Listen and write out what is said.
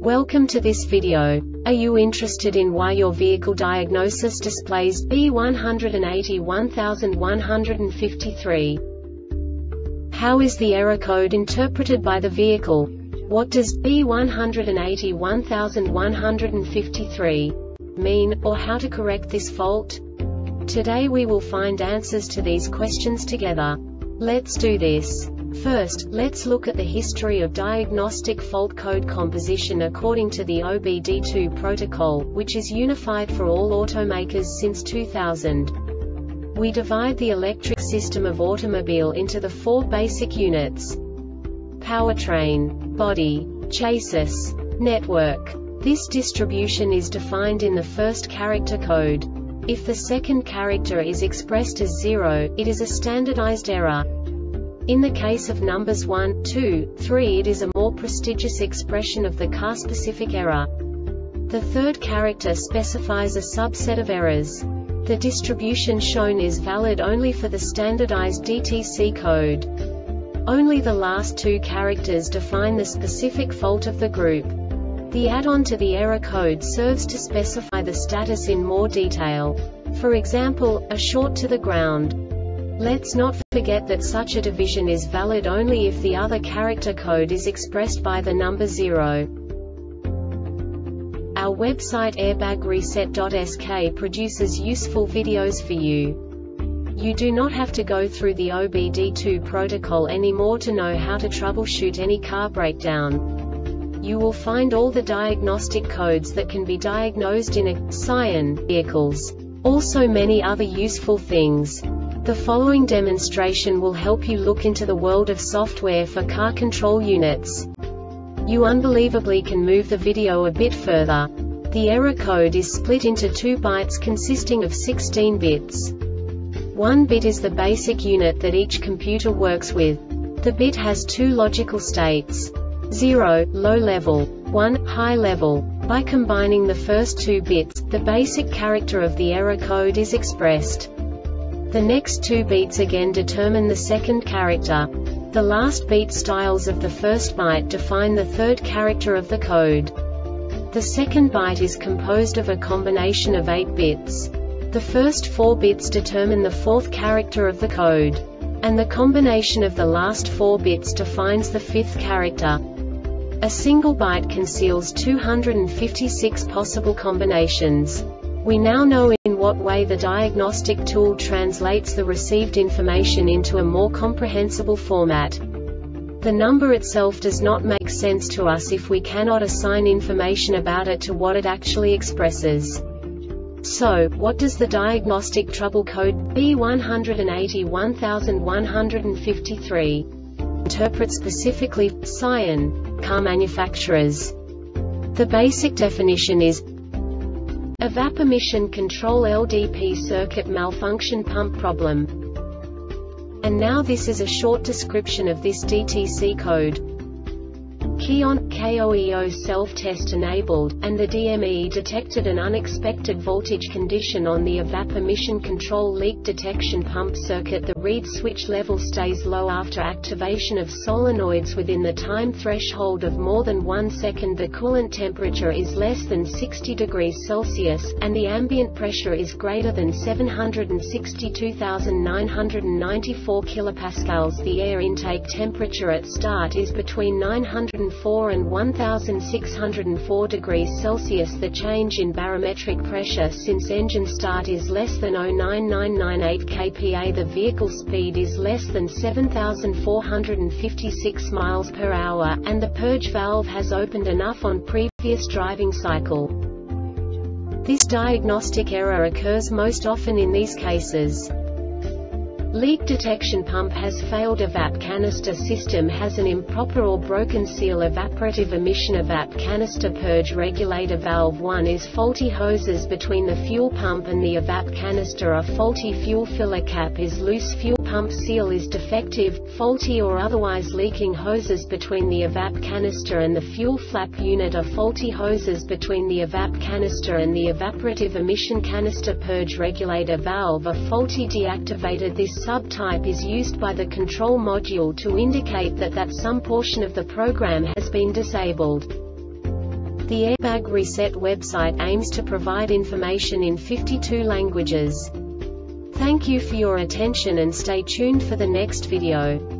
Welcome to this video. Are you interested in why your vehicle diagnosis displays B181153? How is the error code interpreted by the vehicle? What does B181153 mean, or how to correct this fault? Today we will find answers to these questions together. Let's do this. First, let's look at the history of diagnostic fault code composition according to the OBD2 protocol, which is unified for all automakers since 2000. We divide the electric system of automobile into the four basic units: powertrain, body, chassis, network. This distribution is defined in the first character code. If the second character is expressed as 0, it is a standardized error. In the case of numbers 1, 2, 3, it is a more prestigious expression of the car-specific error. The third character specifies a subset of errors. The distribution shown is valid only for the standardized DTC code. Only the last two characters define the specific fault of the group. The add-on to the error code serves to specify the status in more detail. For example, a short to the ground. Let's not forget that such a division is valid only if the other character code is expressed by the number 0. Our website airbagreset.sk produces useful videos for you. You do not have to go through the OBD2 protocol anymore to know how to troubleshoot any car breakdown. You will find all the diagnostic codes that can be diagnosed in a Scion vehicles. Also many other useful things. The following demonstration will help you look into the world of software for car control units. You unbelievably can move the video a bit further. The error code is split into 2 bytes consisting of 16 bits. 1 bit is the basic unit that each computer works with. The bit has 2 logical states: 0, low level, 1, high level. By combining the first 2 bits, the basic character of the error code is expressed. The next 2 beats again determine the second character. The last beat styles of the first byte define the third character of the code. The second byte is composed of a combination of 8 bits. The first 4 bits determine the fourth character of the code. And the combination of the last 4 bits defines the fifth character. A single byte conceals 256 possible combinations. We now know in what way the diagnostic tool translates the received information into a more comprehensible format. The number itself does not make sense to us if we cannot assign information about it to what it actually expresses. So, what does the diagnostic trouble code B181153 interpret specifically for Scion car manufacturers? The basic definition is evap emission control LDP circuit malfunction pump problem. And now this is a short description of this DTC code. Key on, KOEO self-test enabled, and the DME detected an unexpected voltage condition on the evap emission control leak detection pump circuit. The reed switch level stays low after activation of solenoids within the time threshold of more than 1 second. The coolant temperature is less than 60 degrees Celsius, and the ambient pressure is greater than 762,994 kilopascals. The air intake temperature at start is between 904 and 1604 degrees Celsius. The change in barometric pressure since engine start is less than 0.9998 kPa. The vehicle speed is less than 7,456 miles per hour, and the purge valve has opened enough on previous driving cycle. This diagnostic error occurs most often in these cases: leak detection pump has failed, evap canister system has an improper or broken seal, evaporative emission, evap canister purge regulator valve 1 is faulty, hoses between the fuel pump and the evap canister are faulty, fuel filler cap is loose, fuel pump seal is defective, faulty or otherwise leaking, hoses between the evap canister and the fuel flap unit are faulty, hoses between the evap canister and the evaporative emission canister purge regulator valve are faulty, deactivated. This subtype is used by the control module to indicate that some portion of the program has been disabled. The Airbag Reset website aims to provide information in 52 languages. Thank you for your attention and stay tuned for the next video.